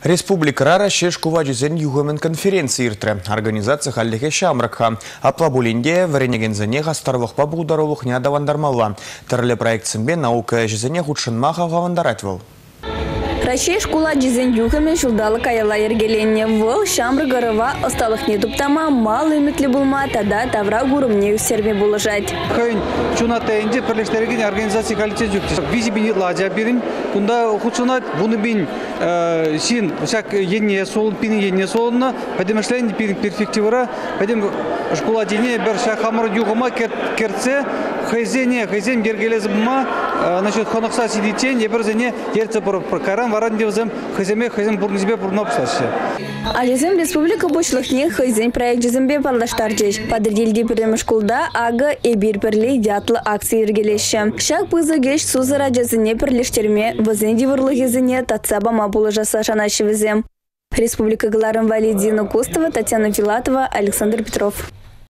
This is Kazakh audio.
Республикара шешкува жүзен югымен конференция иртре. Организация халдеке шамракха. Аплабулинде варенегензене гастарлықпа бұғдарулық не адавандармалла. Тірлі проектсенбе наука жүзене худшынмаха ғавандаратвал. Рашей школа жизнь югами жулдалы каяла ергеленне вол шамры горова осталых не туптама мал үмітлі булма тада тавра гурумне үсерме булажать. Хайн чуната инде перлештерген организация коллектив жүктес. Визи бин ладжа бирин кунда худшунат буны бин син всяк енне сол пини енне солна подемшлен пин перспективара подем школа дине бер шахамр югыма керце хайзен бергелезма насчет хонокса сидитен еберзене ерце прокарам варан девзем хайзен бурнизбе бурнопсаще. Ализем республика бушлыхне хайзен проект жизнбе палдаштаржеш. Подредилди пирем школда ага эбир перли дятлы акции ергелеше. Шак пызы геш сузыра жазыне перлештерме вазен дивырлыгезене татсаба мабулы жаса шанашевезем. Республика Галарым Валидина Кустова, Татьяна Филатова, Александр Петров.